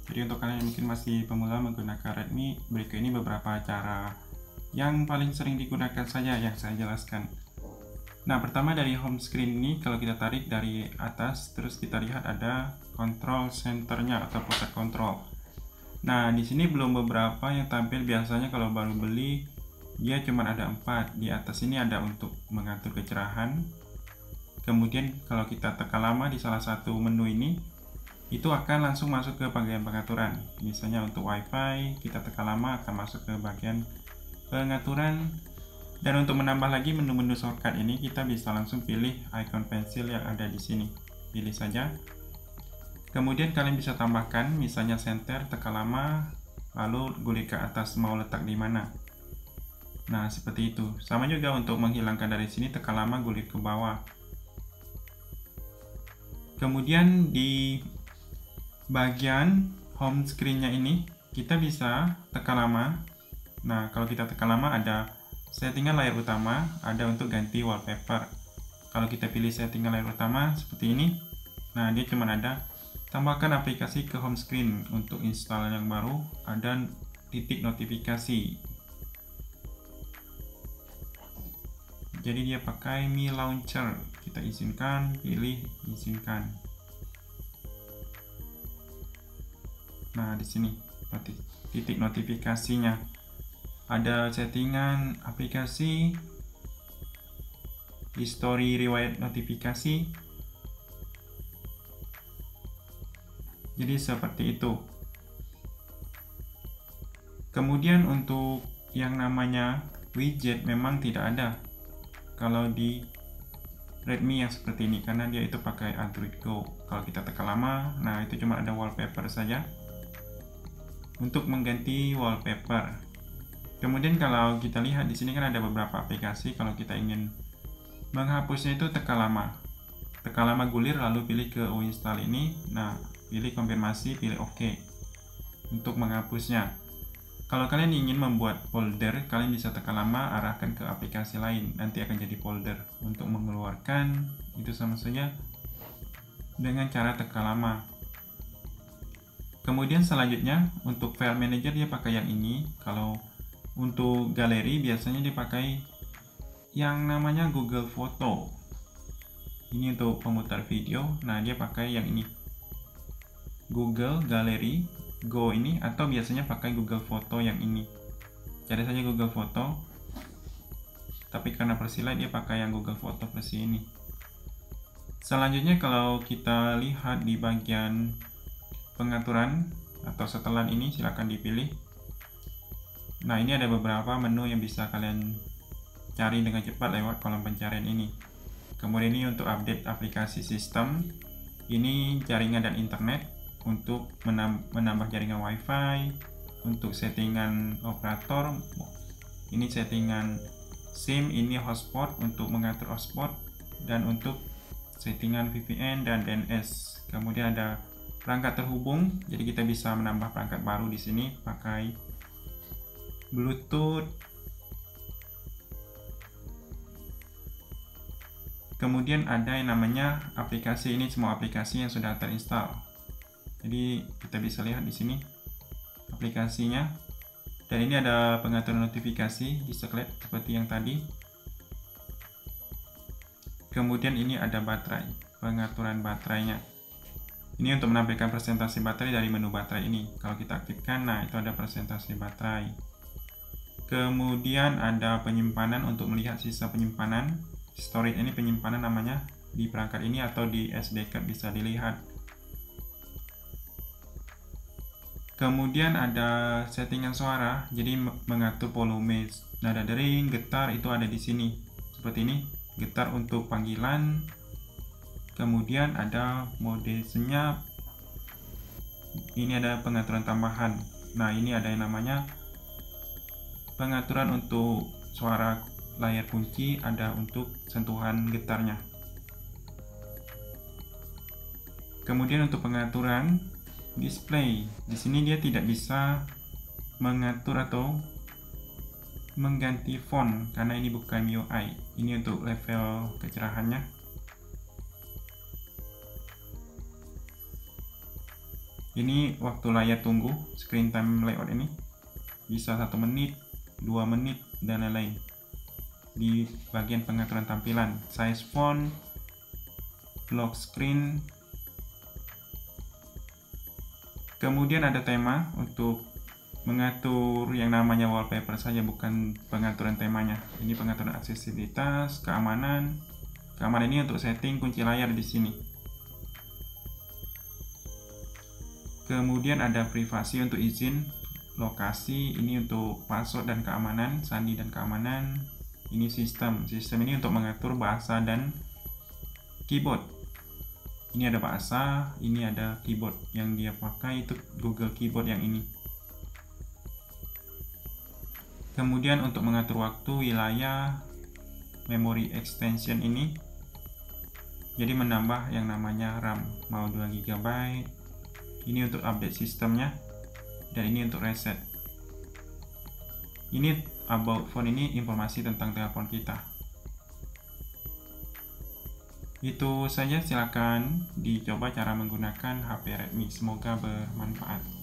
Jadi untuk kalian yang mungkin masih pemula menggunakan Redmi, berikut ini beberapa cara yang paling sering digunakan saja yang saya jelaskan. Nah, pertama dari home screen ini, kalau kita tarik dari atas, terus kita lihat ada control centernya atau pusat kontrol. Nah, di sini belum beberapa yang tampil. Biasanya kalau baru beli, dia cuma ada 4. Di atas ini ada untuk mengatur kecerahan. Kemudian kalau kita tekan lama di salah satu menu ini, itu akan langsung masuk ke bagian pengaturan. Misalnya untuk WiFi, kita tekan lama akan masuk ke bagian pengaturan. Dan untuk menambah lagi menu-menu shortcut ini, kita bisa langsung pilih icon pensil yang ada di sini. Pilih saja. Kemudian kalian bisa tambahkan, misalnya center, tekan lama, lalu gulir ke atas mau letak di mana. Nah, seperti itu. Sama juga untuk menghilangkan dari sini, tekan lama, gulir ke bawah. Kemudian di bagian home screen-nya ini, kita bisa tekan lama. Nah, kalau kita tekan lama ada settingan layar utama, ada untuk ganti wallpaper. Kalau kita pilih settingan layar utama seperti ini, nah dia cuma ada tambahkan aplikasi ke home screen. Untuk install yang baru ada titik notifikasi. Jadi dia pakai Mi Launcher. Kita izinkan, pilih izinkan. Nah, di sini titik notifikasinya. Ada settingan aplikasi, history riwayat notifikasi. Jadi seperti itu. Kemudian untuk yang namanya widget memang tidak ada kalau di Redmi yang seperti ini, karena dia itu pakai Android Go. Kalau kita tekan lama, nah itu cuma ada wallpaper saja untuk mengganti wallpaper. Kemudian kalau kita lihat di sini kan ada beberapa aplikasi. Kalau kita ingin menghapusnya itu tekan lama gulir, lalu pilih ke uninstall ini. Nah, pilih konfirmasi, pilih OK untuk menghapusnya. Kalau kalian ingin membuat folder, kalian bisa tekan lama, arahkan ke aplikasi lain, nanti akan jadi folder. Untuk mengeluarkan itu sama saja dengan cara tekan lama. Kemudian selanjutnya untuk file manager dia pakai yang ini. Kalau untuk galeri biasanya dipakai yang namanya Google Photo. Ini untuk pemutar video. Nah, dia pakai yang ini, Google Gallery Go ini, atau biasanya pakai Google Photo yang ini. Cari saja Google Photo. Tapi karena versi lain dia pakai yang Google Photo versi ini. Selanjutnya kalau kita lihat di bagian pengaturan atau setelan ini, silahkan dipilih. Nah, ini ada beberapa menu yang bisa kalian cari dengan cepat lewat kolom pencarian ini. Kemudian ini untuk update aplikasi sistem, ini jaringan dan internet, untuk menambah jaringan WiFi, untuk settingan operator, ini settingan SIM, ini hotspot untuk mengatur hotspot, dan untuk settingan VPN dan DNS. Kemudian ada perangkat terhubung, jadi kita bisa menambah perangkat baru di sini pakai Bluetooth. Kemudian ada yang namanya aplikasi, ini semua aplikasi yang sudah terinstall. Jadi kita bisa lihat di sini aplikasinya. Dan ini ada pengaturan notifikasi, bisa lihat seperti yang tadi. Kemudian ini ada baterai, pengaturan baterainya. Ini untuk menampilkan presentasi baterai dari menu baterai ini. Kalau kita aktifkan, nah itu ada presentasi baterai. Kemudian ada penyimpanan untuk melihat sisa penyimpanan. Storage ini penyimpanan namanya, di perangkat ini atau di SD card bisa dilihat. Kemudian ada settingan suara, jadi mengatur volume, nada dering, getar itu ada di sini. Seperti ini, getar untuk panggilan. Kemudian ada mode senyap. Ini ada pengaturan tambahan. Nah, ini ada yang namanya pengaturan untuk suara layar kunci, ada untuk sentuhan getarnya. Kemudian untuk pengaturan display, di sini dia tidak bisa mengatur atau mengganti font karena ini bukan MIUI. Ini untuk level kecerahannya. Ini waktu layar tunggu, screen time layout ini bisa 1 menit, 2 menit, dan lain-lain. Di bagian pengaturan tampilan, size font, lock screen. Kemudian ada tema untuk mengatur yang namanya wallpaper saja, bukan pengaturan temanya. Ini pengaturan aksesibilitas, keamanan. Keamanan ini untuk setting kunci layar di sini. Kemudian ada privasi untuk izin lokasi, ini untuk password dan keamanan, sandi dan keamanan. Ini sistem ini untuk mengatur bahasa dan keyboard. Ini ada bahasa, ini ada keyboard yang dia pakai itu Google Keyboard yang ini. Kemudian untuk mengatur waktu, wilayah, memory extension ini, jadi menambah yang namanya RAM, mau 2 GB. Ini untuk update sistemnya, dan ini untuk reset. Ini about phone, ini informasi tentang telepon kita. Itu saja, silakan dicoba cara menggunakan HP Redmi. Semoga bermanfaat.